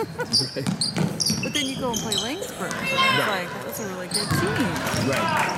Right. But then you go and play Langsburg, and it's Right. like, that was a really good team. Right.